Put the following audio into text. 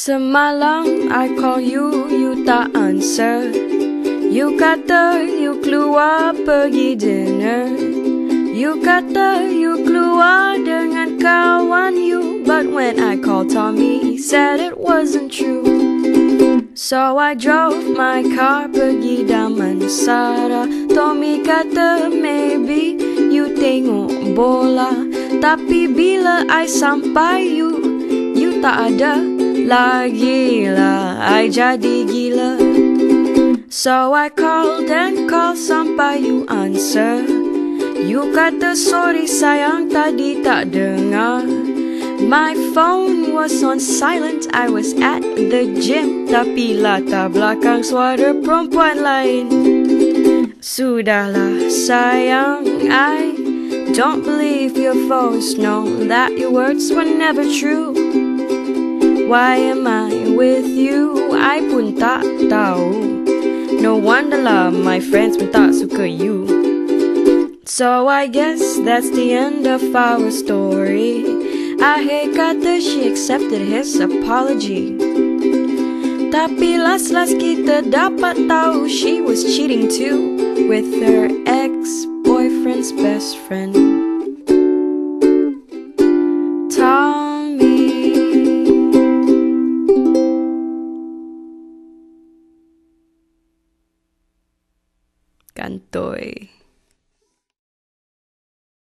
Semalam I call you, you tak answer. You kata you keluar pergi dinner. You kata you keluar dengan kawan you. But when I called Tommy, he said it wasn't true. So I drove my car pergi Damansara. Tommy kata maybe you tengok bola. Tapi bila I sampai you tak ada. Lagilah I jadi gila. So I called and called sampai you answer. You kata sorry sayang tadi tak dengar. My phone was on silent, I was at the gym. Tapi latar belakang suara perempuan lain. Sudahlah sayang, I don't believe your foes. Know that your words were never true. Why am I with you? I pun tak tahu. No wonder lah my friends pun tak suka you. So I guess that's the end of our story. Akhir kata she accepted his apology. Tapi last kita dapat tahu she was cheating too with her ex-boyfriend's best friend, Tommy. Kantoi.